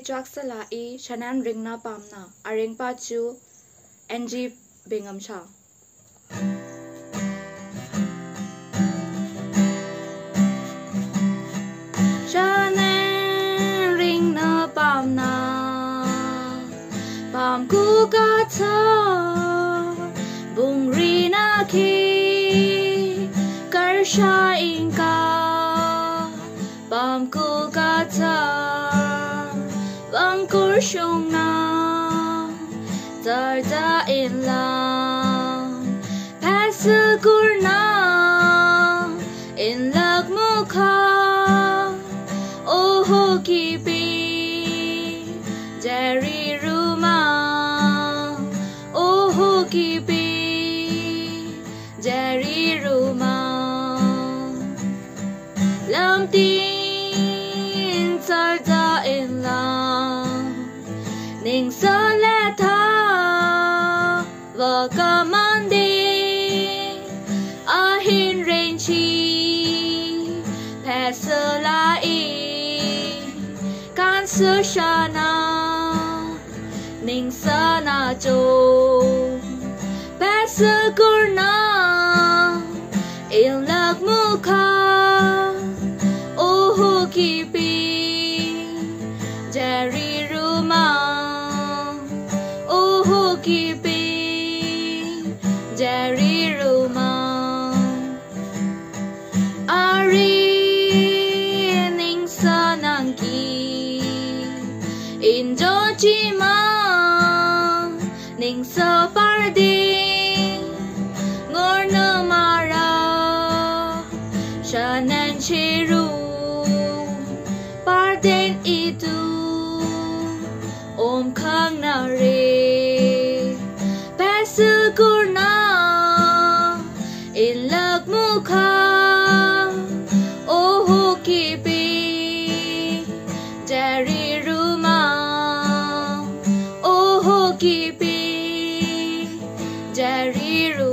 chak sala e chanan ring na pam na areng pa chu NG bengam cha chanan ring na pam na pam ku ka cha bung ri na ki kar sha in ka pam ku ka cha bang kur shong na zar da in la pas kur na in lag mu kha oh ho ki pi jerry ruma oh ho ki pi jerry ruma lam tin zar da in la ning sa la tha va ka man de a hin rain chi pass la e kan su sha na ning sa na jo pass kur na il lag mu kha oh ho ki pi jerry ruma oh ho ki pi jerry ruma ari ning sa nang ki in jo chi ma ning sa par de ngor na mara shanan chiru par den itu om khang na re pas kur na in lag mu kha oh ho ki pi jerry ruma oh ho ki pi jerry ruma